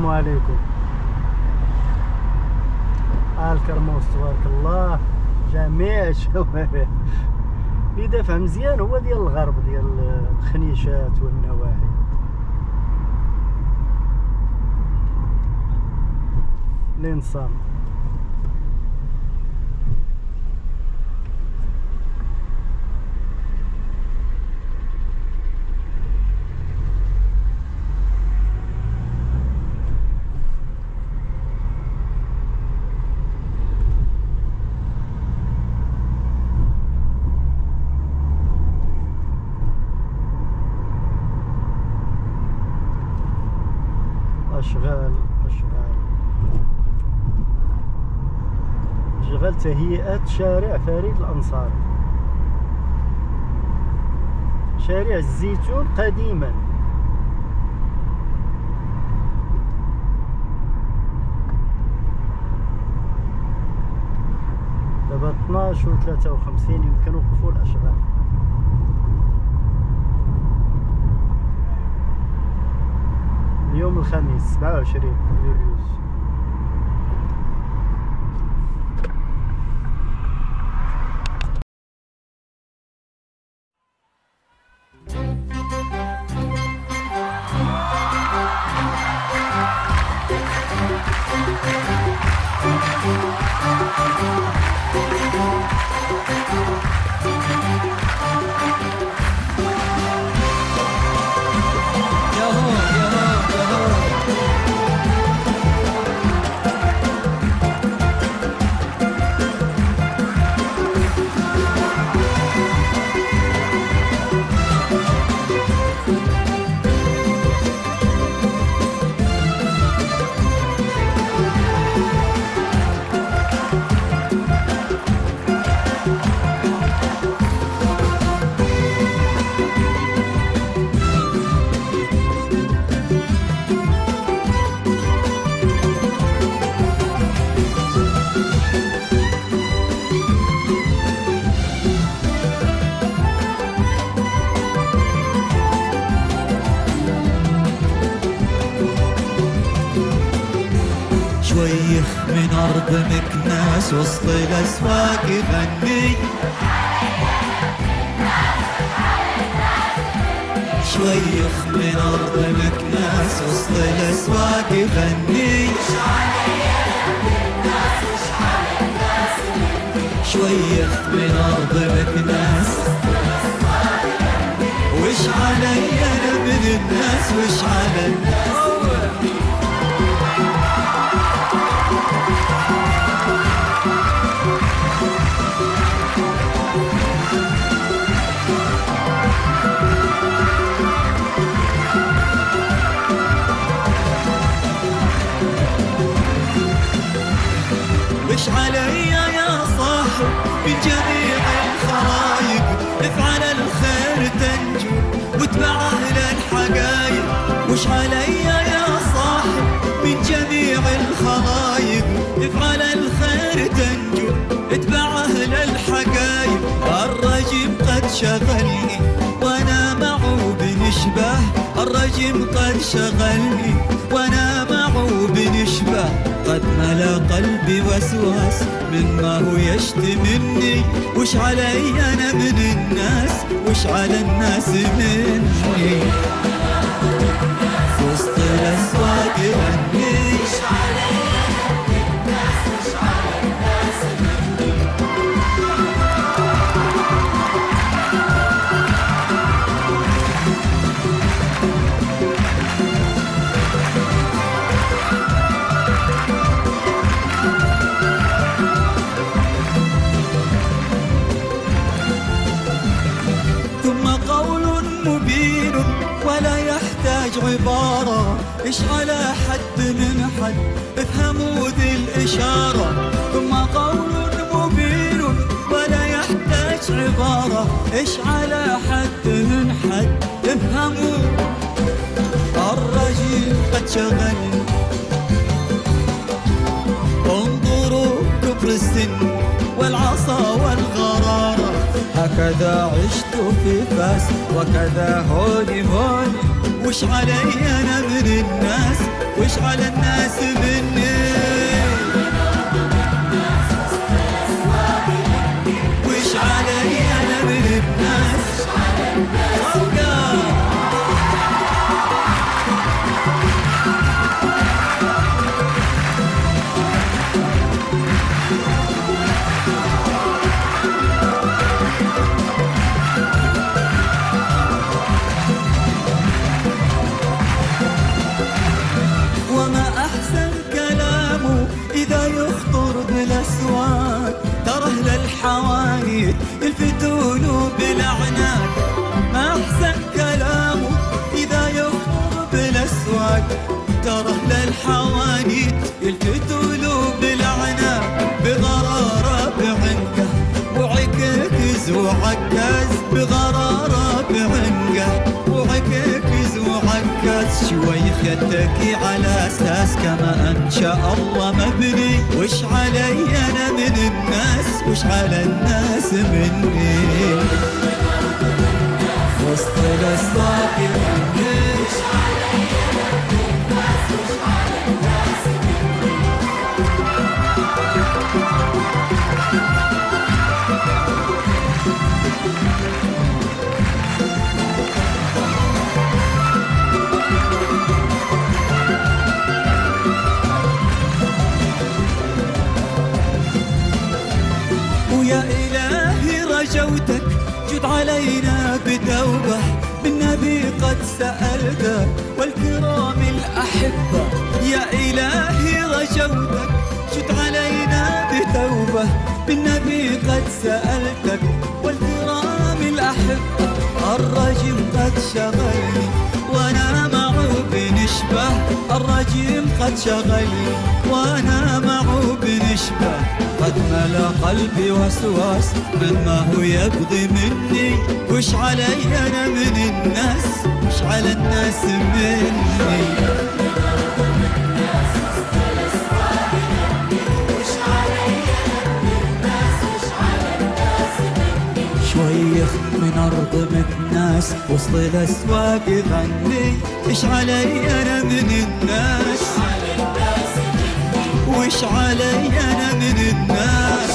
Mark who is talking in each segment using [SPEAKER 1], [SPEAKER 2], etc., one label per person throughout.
[SPEAKER 1] عليكم. الكرموس تبارك الله جميع الشوارع اللي دافع مزيان هو ديال الغرب ديال الخنيشات والنواحي. الانصام أشغال تهيئة شارع فريد الأنصاري، شارع الزيتون قديما. دابا 12:53 يمكن وقفوا الأشغال. اليوم الخميس 27 يوليوز.
[SPEAKER 2] شويخ من أرض مكناس وسط الأسواق يغني، شويخ من أرض مكناس وسط الأسواق يغني، شويخ من أرض مكناس وش علي أنا من الناس وش على الناس. وش علي يا صاحب من جميع الخرايق، افعل الخير تنجو واتبع أهل الحقايق. وش علي يا صاحب من جميع الخرايق، افعل الخير تنجو اتبع أهل الحقايق. الرجم قد شغلني وانا معه بنشبه، الرجم قد شغلني وانا معه بنشبه. قد ملا قلبي وسواس مما هو يشتي مني، وش علي انا من الناس وش على الناس مني. وسط الاسواق يغني، وش علي انا من الناس وش على الناس مني. ولا يحتاج عبارة، إيش على حد من حد افهموا ذي الإشارة. ثم قول مبين ولا يحتاج عبارة، إيش على حد من حد افهموا. الرجل قد شغل انظروا كبر السن والعصا والغرارة. هكذا عشت في فاس وكذا هوني هوني وش علي أنا من الناس وش على الناس مني وش علي أنا من الناس وما أحسن كلامه إذا يخطر بالأسواق تره للحوانيت يلفتونه بالأعناق ما أحسن كلامه إذا يخطر بالأسواق تره للحوانيت يلفتونه بالأعناق بغرارة بعنقه وعكاكز وعكاز بغرارة بعنقه وعكاكز وعكاز شويخ يتكي على أساس كما أن شاء الله مبني وش علي أنا من الناس وش على الناس مني وسط الأسواق مني وش علي أنا من الناس وش على الناس مني ويا إلهي رجوتك جد علينا بتوبة بالنبي قد سألت والكرام الأحبة يا إلهي رجوتك جد علينا بتوبة بالنبي قد سألتك والكرام الأحبة الرجم قد شغلني وأنا معه بنشبه الرجيم قد شغلني وأنا معه بنشبه قد ملا قلبي وسواس مما هو يبغي مني وش علي أنا من الناس وش على الناس مني شويخ من أرض من ناس وسط الأسواق غني إيش علي أنا من الناس وش علي أنا من الناس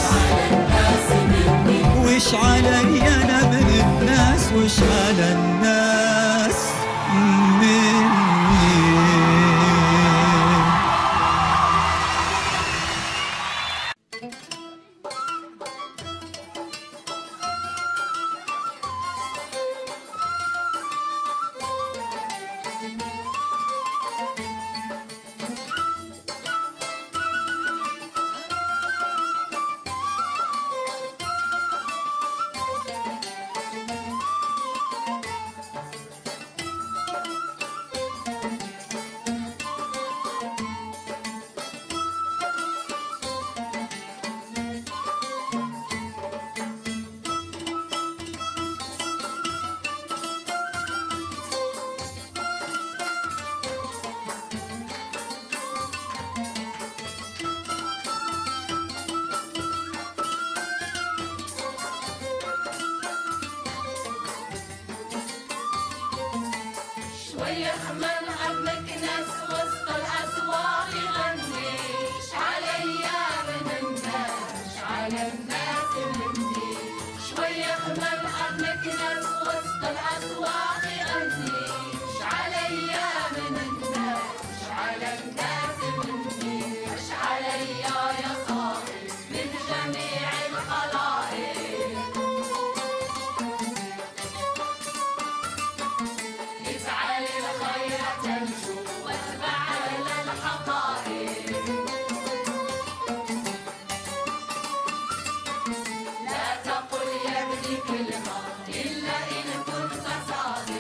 [SPEAKER 2] وش علي أنا من الناس وش على الناس مني
[SPEAKER 3] شويخ من عمك ناس وسط الأسواق يغني إيش عليا من الناس إيش على الناس مني شويخ من عمك ناس وسط الأسواق يغني إيش عليا من الناس إيش على الناس مني إيش عليا يا صاحي من جميع الخلائق افعل الخير تنجو واتبع للحقائق لا تقل يا ابني كلمة إلا إن كنت صادق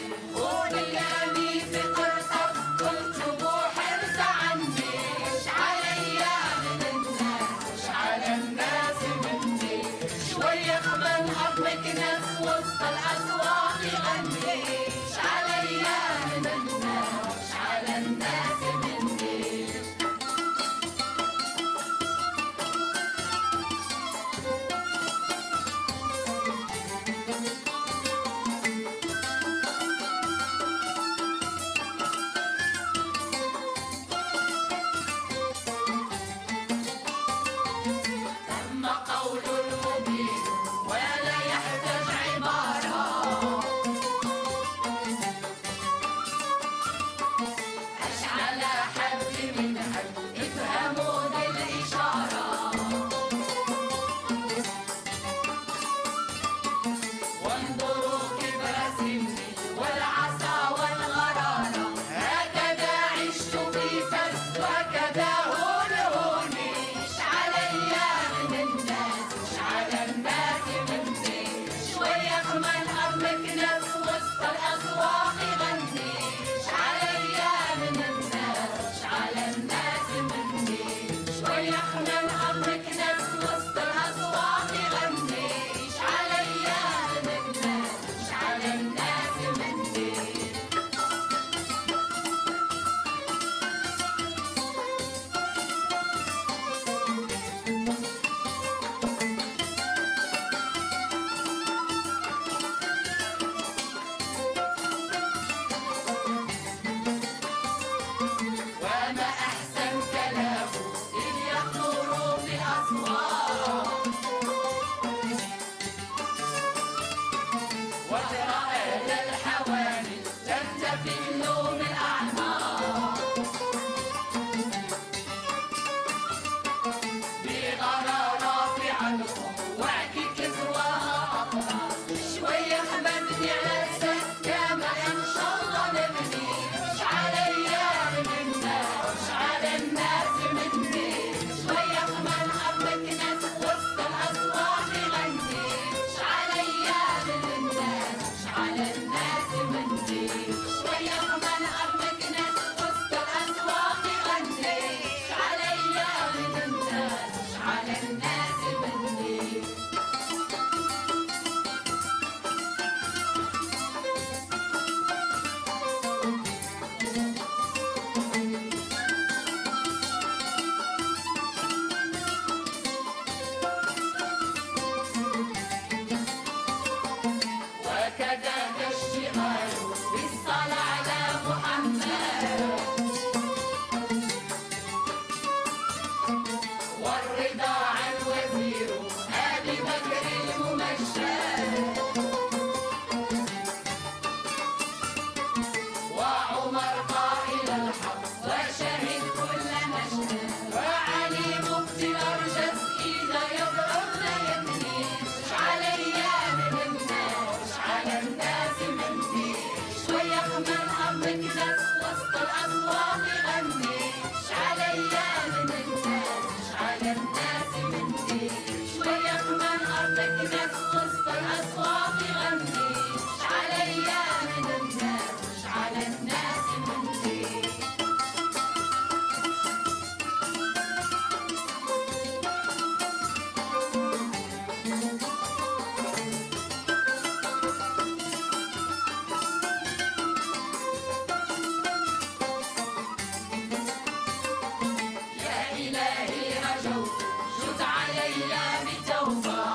[SPEAKER 3] وعدي كسواها أطلع شوية حببني على أساس جامع إن شاء الله نبني مش عليا من الناس مش على الناس مني شوية كمان أرضك ناس وسط الأسواق يغني مش عليا من الناس مش على الناس مني شوية كمان أرضك ناس وسط الأسواق يغني مش عليا من الناس مش على الناس مني وكذاك الشعار بالصلاة على محمد والرضا عن وزيره أبي بكر الممجد وعمر قائل الحق وشهد كل مشهد وعلي مفتي الأرجس إذا يضربنا يبني مش عليا من الناس مش على الناس مني شوية كمان أرضك ناس وسط الأسواق يغني مش عليا من الناس مش على الناس مني شوية كمان أرضك ناس وسط الأسواق يغني مش عليا من الناس مش على الناس مني يا إلهي رجوت جد علي بتوبة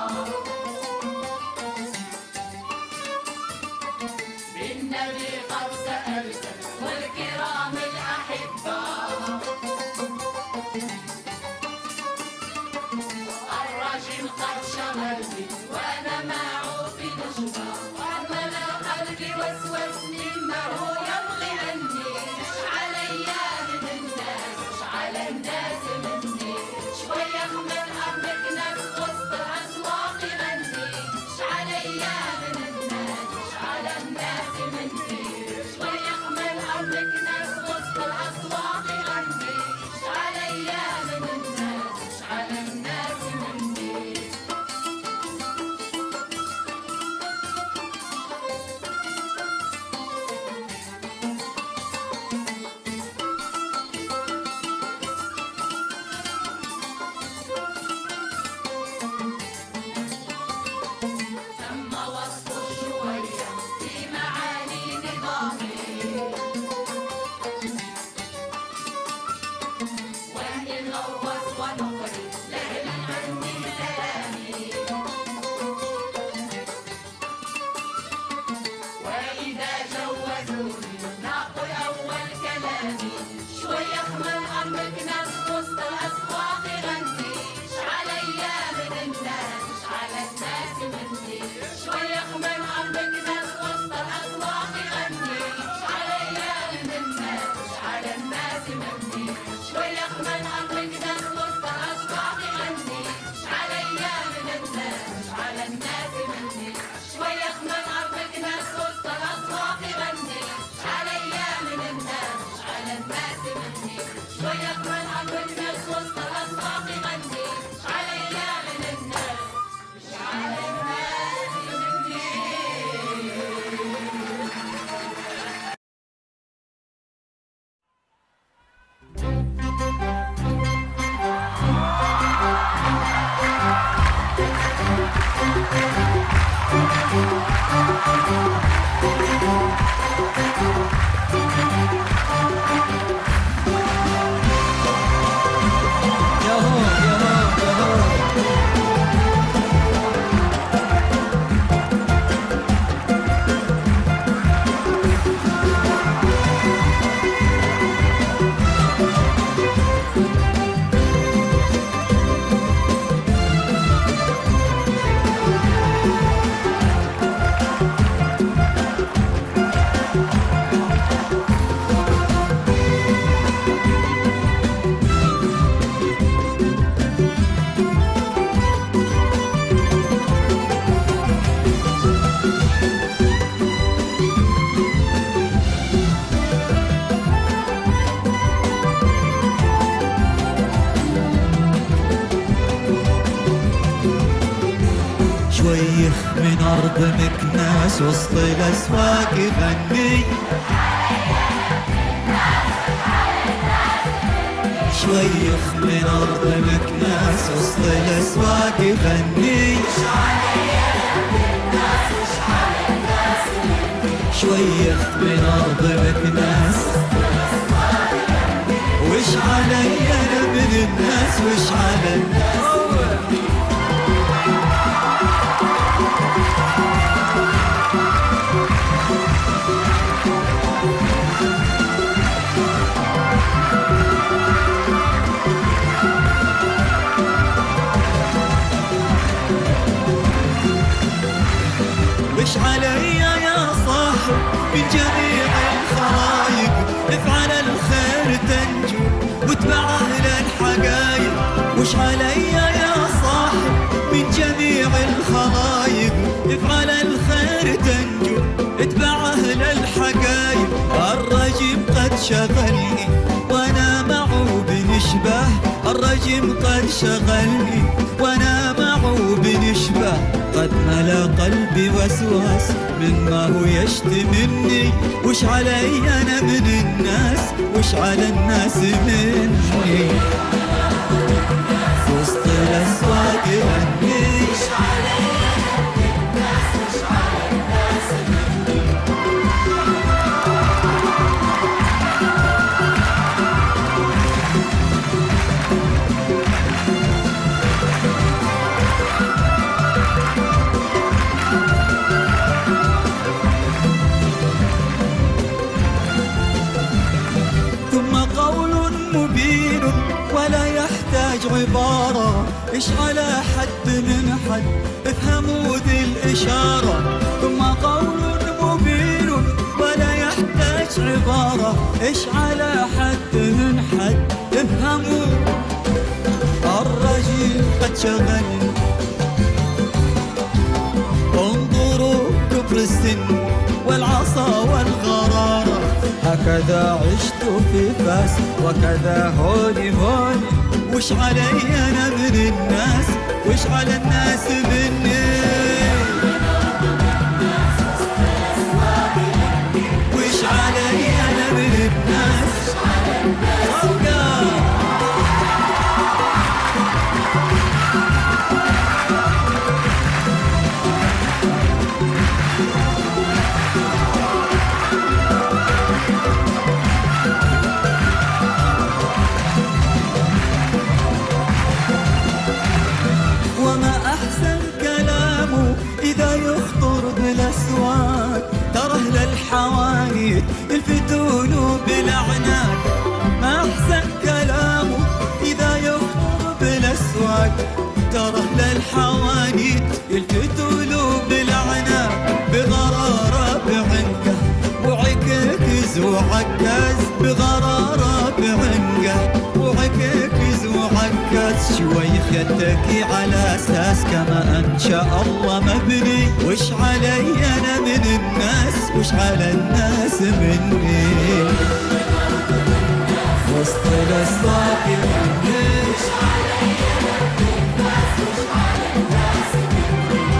[SPEAKER 3] بالنبي قد سألت والكرام الأحبة الرجل قد شغلني وأنا معه في نشبة وملأ قلبي وسوسني ما هو يبغي عني مش عليا من الناس مش على الناس مني شوية من أرضك ناس وسط الأسواق يغني مش عليا من الناس مش على الناس مني شوية من أرضك ناس وسط الأسواق يغني مش عليا من الناس مش على الناس مني ثم وصف شوية في معاني نظامي وإن غوص ونقري لهلا عني سلامي وإذا جوزوني ناقل أول كلامي شوية من أرضك ناس وسط الأسواق يغني مش عليا من الناس مش على الناس مني شوية من أرضك ناس وسط الأسواق يغني مش عليا من الناس مش على الناس مني شوية من أرضك ناس وسط الأسواق يغني مش عليا من الناس مش على الناس مني شوية من أرضك ناس وسط الأسواق يغني مش عليا من الناس مش على الناس مني شوية من أرضك ناس وسط الأسواق يغني مش عليا من الناس مش على الناس مني
[SPEAKER 2] شويخ من أرض مكناس وسط الأسواق يغني شويخ من أرض مكناس وسط الأسواق يغني شويخ من أرض مكناس وش علي أنا من الناس وش على الناس وش علي يا صاحب من جميع الخرايق افعل الخير تنجو واتبع أهل الحقايق وش علي يا صاحب من جميع الخرايق افعل الخير تنجو اتبع أهل الحقايق الرجم قد شغلني وانا معه بنشبه الرجم قد شغلني وانا معه بنشبه قد ملا قلبي وسواس مما هو يشتي مني وش علي أنا من الناس وش على الناس مني وسط الأسواق يغني وش علي أنا من الناس وش على الناس ولا يحتاج عبارة إيش على حد من حد افهموا ذي الإشارة ثم قول مبين ولا يحتاج عبارة إيش على حد من حد افهموا الرجل قد شغل انظروا كبر السن والعصا والغرارة هكذا عشت في فاس وكذا هوني هوني وش علي أنا من الناس وش على الناس مني وش علي أنا من الناس بالأسواق ترى أهل الحوانيت يلفتون بالأعناق ما أحسن كلامه إذا يخطر بالأسواق ترى أهل الحوانيت يلفتون بالأعناق بغرارة بعنقه وعكاكز وعكاز بغرارة بعنقه وعكاكز وعكاز شويخ يتكي على أساس كما أن شاء الله مبني وش علي أنا من الناس وش على الناس مني وسط الأسواق يغني وش علي أنا من الناس وش على الناس مني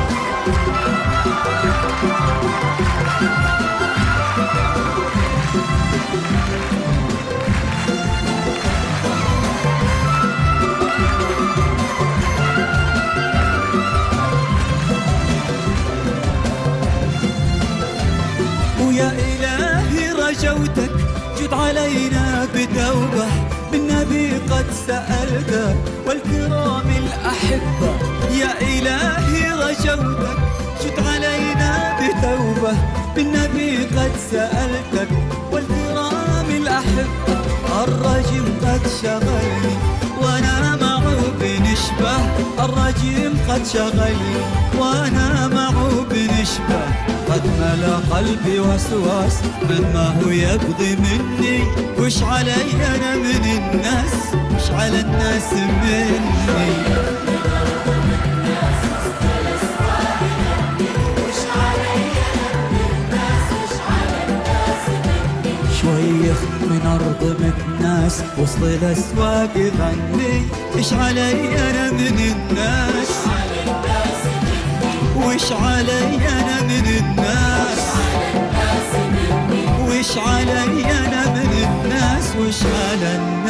[SPEAKER 2] ويا إلهي رجوتك جد علينا بتوبة بالنبي قد سألتك والكرام الأحبة يا إلهي رجوتك جد علينا بتوبة بالنبي قد سألتك والكرام الأحبة الرجم قد شغلني وانا معه بنشبه الرجم قد شغلني وانا معه بنشبه قد ملا قلبي وسواس مما هو يبغي مني وش علي انا من الناس وش على الناس مني شويخ من أرض مكناس وسط الأسواق يغني إيش علي أنا من الناس وش علي انا من الناس، وش علي انا من الناس، وش على الناس.